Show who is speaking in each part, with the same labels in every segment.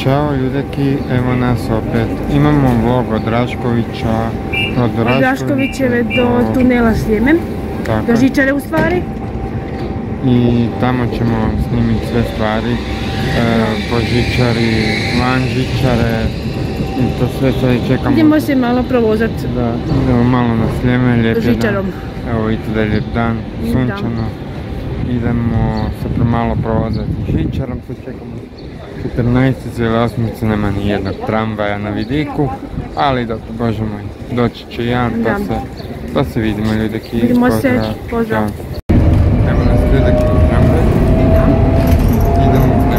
Speaker 1: Ćao ljudeki, evo nas opet. Imamo vlog od Raškovića.
Speaker 2: Od Raškovićeve do tunela Sljeme. Do žičare u stvari.
Speaker 1: I tamo ćemo snimiti sve stvari. Po žičari, van žičare. I to sve sad čekamo.
Speaker 2: Idemo se malo provozat.
Speaker 1: Da, idemo malo na Sljeme, lijep je
Speaker 2: žičarom.
Speaker 1: Dan. Evo vidite da je lijep dan, sunčano. Idemo se malo provozati žičarom, sad čekamo 14. ili 8. nema ni jednog tramvaja na vidiku, ali dobro, bože moj, doći će jedan, pa se vidimo ljudeki.
Speaker 2: Vidimo se, pozdrav.
Speaker 1: Evo nas ljudeki u tramvaj. Idemo u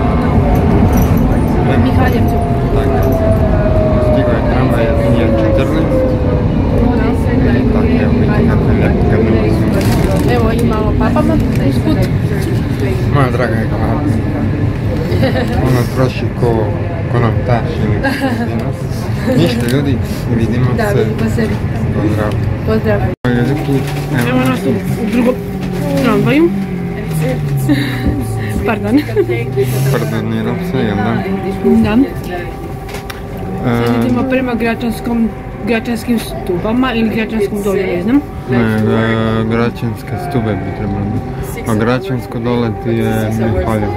Speaker 2: Mihaljevcu.
Speaker 1: Tako, stigo je tramvaj, je 14. Tako, evo vidite kako je lijepo kad nema sunca.
Speaker 2: Evo i malo papama usput.
Speaker 1: Moja draga je glava. Ona troši ko noktaš ili dinos. Ništa ljudi, vidimo se.
Speaker 2: Da, vidimo se.
Speaker 1: Pozdrav.
Speaker 2: Pozdrav.
Speaker 1: Evo
Speaker 2: nas u drugom tramvaju. Pardon.
Speaker 1: Pardonirao se, jel da?
Speaker 2: Da. Sad idemo prema Gračanskim stubama ili Gračanskom dolju, ne znam.
Speaker 1: Ne, Gračanske stube bi trebalo biti. A Gračansko dole ti je Mihaljevo.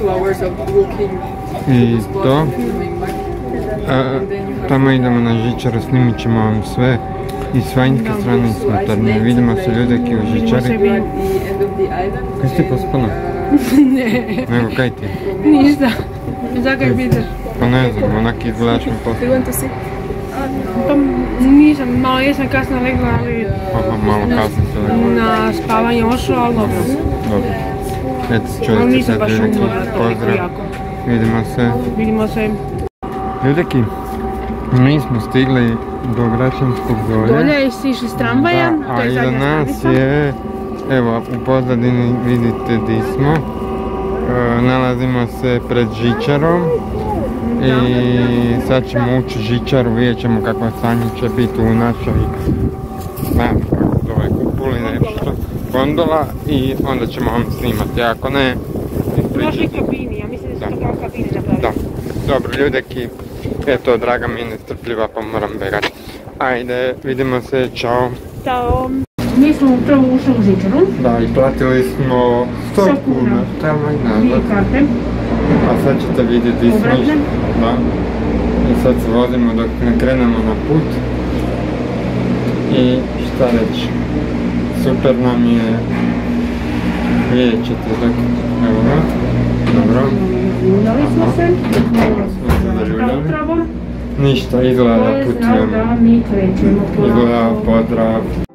Speaker 1: I to. Tamo idemo na žičaru, snimit ćemo vam sve. I s vanjske strane i s unutarnje. Vidimo se ljudeki u žičari. Kaj si ti pospala?
Speaker 2: Ne.
Speaker 1: Nego kaj ti?
Speaker 2: Ništa. Zakaj vidiš?
Speaker 1: Pa ne znam, onak izgledaš mi pospala.
Speaker 2: Pa nisam, malo jesam kasno legla, ali...
Speaker 1: Malo kasno se legla.
Speaker 2: Na spavanje ošao, ali dobro.
Speaker 1: Dobro. Eto, čuli ste sad ljudeki, pozdrav. Vidimo se.
Speaker 2: Vidimo se.
Speaker 1: Ljudeki, mi smo stigli do Gračanskog dolja.
Speaker 2: Dolja je išli s tramvaja,
Speaker 1: to je zadnja stanica. A iza nas je, evo u pozadini vidite di smo. Nalazimo se pred žičarom. I sad ćemo ući u žičaru, vidjet ćemo kakva stanje će biti u našoj, znam kako zove, kupuli nešto, gondola i onda ćemo vam snimati, ako ne,
Speaker 2: u našoj kabini, ja mislim da su to kao kabine napravili.
Speaker 1: Da, dobro ljudeki, eto draga mi je nestrpljiva pa moram begat. Ajde, vidimo se, čao.
Speaker 2: Ćao. Mi smo upravo ušli u žičaru.
Speaker 1: Da, i platili smo 100 kuna, tamo i nazad.
Speaker 2: Dvije karte.
Speaker 1: A sad ćete vidjeti smišno. Da. I sad se vozimo dok ne krenemo na put. I šta reći, super nam je, vidjet ćete dok, evo ga, dobro.
Speaker 2: Uljali smo se,
Speaker 1: Ništa, izgleda da putujemo.
Speaker 2: Pozdrav da mi krećemo.
Speaker 1: Izgleda pozdrav.